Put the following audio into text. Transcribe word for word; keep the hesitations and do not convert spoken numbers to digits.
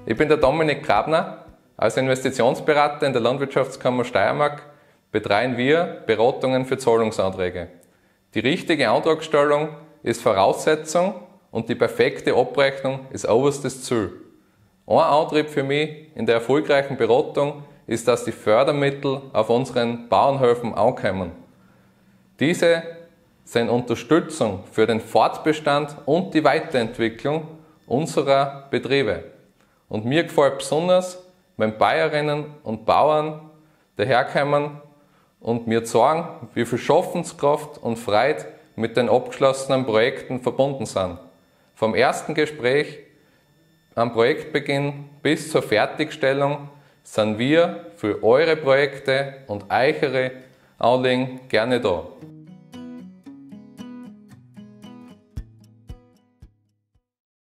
Ich bin der Dominik Grabner. Als Investitionsberater in der Landwirtschaftskammer Steiermark betreuen wir Beratungen für Zahlungsanträge. Die richtige Antragstellung ist Voraussetzung und die perfekte Abrechnung ist oberstes Ziel. Ein Antrieb für mich in der erfolgreichen Beratung ist, dass die Fördermittel auf unseren Bauernhöfen ankommen. Diese sind Unterstützung für den Fortbestand und die Weiterentwicklung unserer Betriebe. Und mir gefällt besonders, wenn Bäuerinnen und Bauern daherkommen und mir zeigen, wie viel Schaffenskraft und Freude mit den abgeschlossenen Projekten verbunden sind. Vom ersten Gespräch am Projektbeginn bis zur Fertigstellung sind wir für eure Projekte und eure Anliegen gerne da.